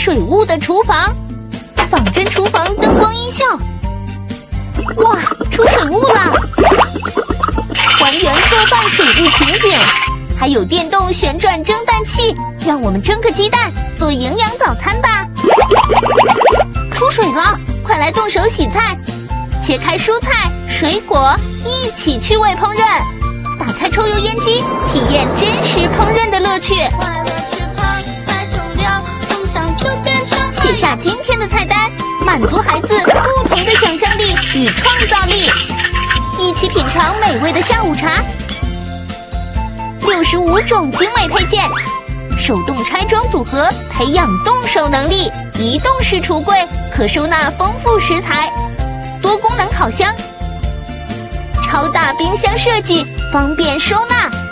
水雾的厨房，仿真厨房灯光音效。哇，出水雾了！还原做饭水雾情景，还有电动旋转蒸蛋器，让我们蒸个鸡蛋做营养早餐吧。出水了，快来动手洗菜，切开蔬菜、水果，一起去味烹饪。打开抽油烟机，体验真实烹饪的乐趣。写下今天的菜单，满足孩子不同的想象力与创造力。一起品尝美味的下午茶。65种精美配件，手动拆装组合，培养动手能力。移动式橱柜可收纳丰富食材。多功能烤箱，超大冰箱设计，方便收纳。